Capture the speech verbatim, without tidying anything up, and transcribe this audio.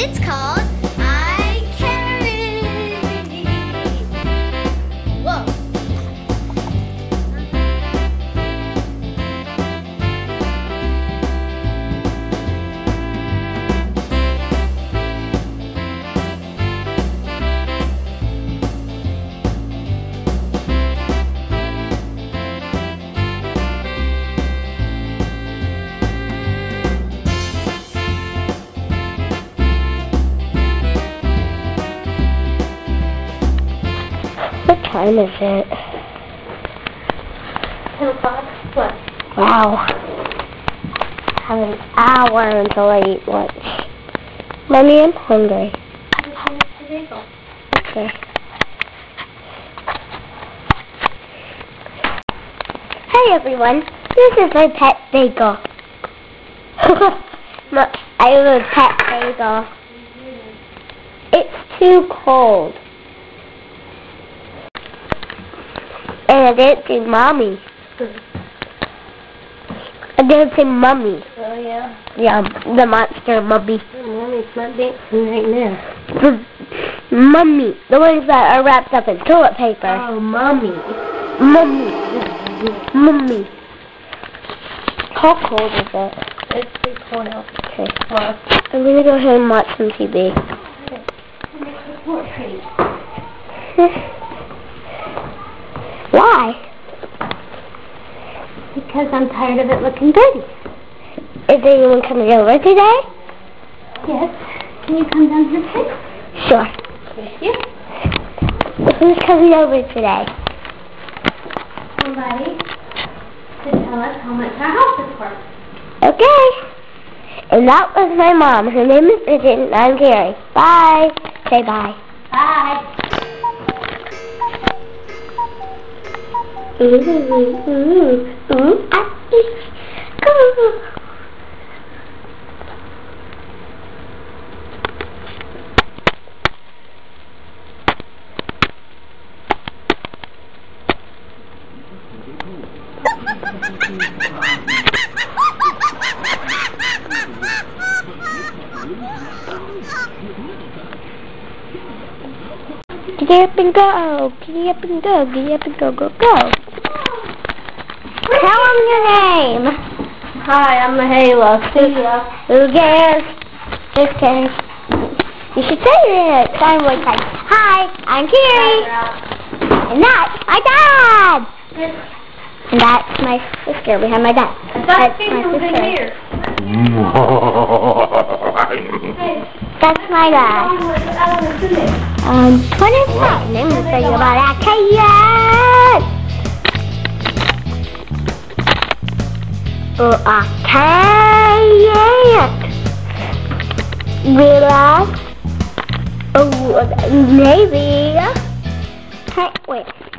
It's called IKERI. Whoa. What time is it? ten o'clock? What? Wow. I have an hour until I eat lunch. Mommy, I'm hungry. Okay. Hey everyone, this is my pet bagel. My- I have a pet bagel. It's too cold. And I didn't say mommy. I didn't say mummy. Oh, yeah? Yeah, the monster mummy. Mommy's not dancing right now. The mummy. The ones that are wrapped up in toilet paper. Oh, mommy. Mummy. Mummy. How cold is it? It's pretty cold out. Okay. Well, I'm going to go ahead and watch some T V. okay. Make the floor pretty. Why? Because I'm tired of it looking dirty. Is anyone coming over today? Yes. Can you come down here, please? Sure. Thank you. Who's coming over today? Somebody to tell us how much our house is worth. Okay. And that was my mom. Her name is Bridget and I'm Keri. Bye. Say bye. Bye. Ooh, ooh, ooh, ooh, ah, go. Get up and go, get up and go, get up and go, go, go. Tell them your name. Hi, I'm the Halo. See ya. Who cares? Just kidding. You should say it. Sign voice like, hi, I'm Keri. And that's my dad. And that's my sister behind my dad. That's my sister. That's my dad. Um, what is that? Let me tell you about that cat. Oh, a cat. Relax. Oh, maybe. Hey, wait.